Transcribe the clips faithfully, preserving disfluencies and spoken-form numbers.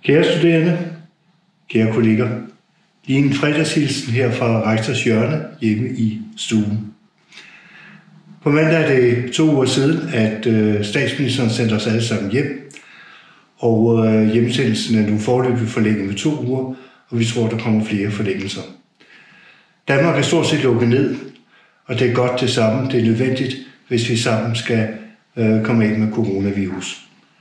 Kære studerende, kære kolleger, lige en fredagshilsen her fra Rektors Hjørne hjemme i stuen. På mandag er det to uger siden, at øh, statsministeren sendte os alle sammen hjem, og øh, hjemsendelsen er nu foreløbig forlænget med to uger, og vi tror, der kommer flere forlængelser. Danmark er stort set lukket ned, og det er godt det samme. Det er nødvendigt, hvis vi sammen skal øh, komme af med coronavirus.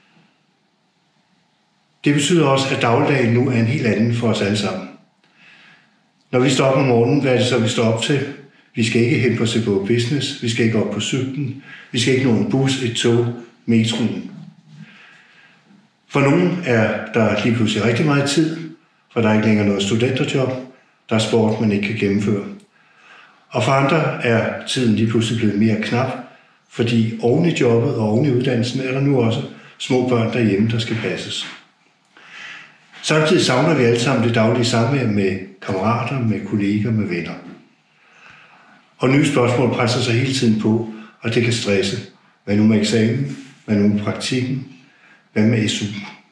Det betyder også, at dagligdagen nu er en helt anden for os alle sammen. Når vi står op om morgenen, hvad er det så, vi står op til? Vi skal ikke hen på C B H Business, vi skal ikke op på cyklen, vi skal ikke nå en bus, et tog, metroen. For nogen er der lige pludselig rigtig meget tid, for der er ikke længere noget studenterjob, der er sport, man ikke kan gennemføre. Og for andre er tiden lige pludselig blevet mere knap, fordi oven i jobbet og oven i uddannelsen er der nu også små børn derhjemme, der skal passes. Samtidig savner vi alle sammen det daglige samvær med kammerater, med kolleger, med venner. Og nye spørgsmål presser sig hele tiden på, og det kan stresse. Hvad nu med eksamen? Hvad nu med praktikken? Hvad med S U?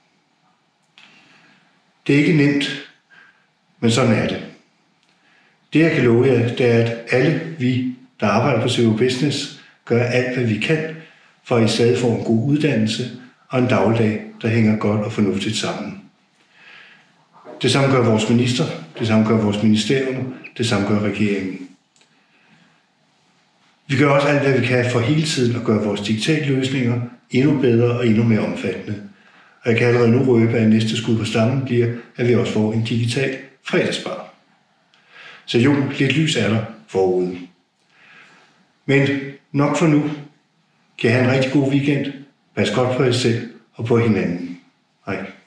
Det er ikke nemt, men sådan er det. Det jeg kan love jer, det er, at alle vi, der arbejder på C B H Business, gør alt, hvad vi kan, for at I stadig får en god uddannelse og en dagligdag, der hænger godt og fornuftigt sammen. Det samme gør vores minister, det samme gør vores ministerium, det samme gør regeringen. Vi gør også alt, hvad vi kan for hele tiden at gøre vores digitale løsninger endnu bedre og endnu mere omfattende. Og jeg kan allerede nu røbe, at næste skud på stammen bliver, at vi også får en digital fredagsbar. Så jo, lidt lys er der forude. Men nok for nu. Kan I have en rigtig god weekend. Pas godt på jer selv og på hinanden. Hej.